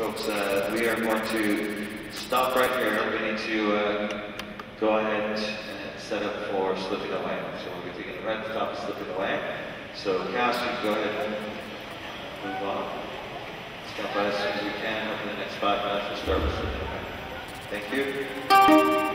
folks, we are going to stop right here. We need to go ahead and set up for slipping away. So we're going to get right at the top of slipping away. So Cass, you can go ahead and move on. Stop by as soon as we can over the next 5 minutes. We'll start with slipping away. Thank you.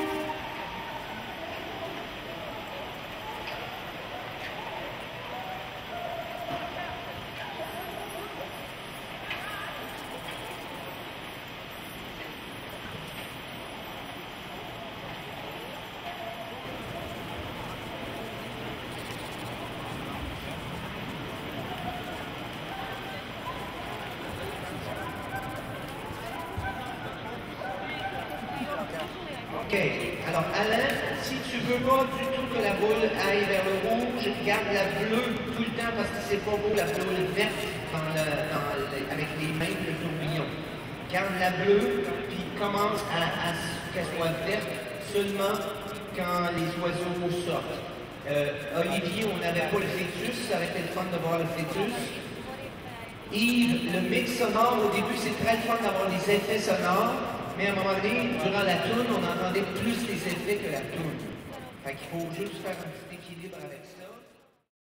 Ok, alors Alain, si tu veux pas du tout que la boule aille vers le rouge, garde la bleue tout le temps parce que c'est pas beau la boule verte avec les mains le tourbillon. Garde la bleue, puis commence à qu'elle soit verte seulement quand les oiseaux sortent. Olivier, on n'avait pas le fœtus, ça aurait été le fun de voir le fœtus. Yves, le mix sonore, au début c'est très fun d'avoir des effets sonores. Mais à un moment donné, durant la toune, on entendait plus les effets que la toune. Fait qu'il faut juste faire un petit équilibre avec ça.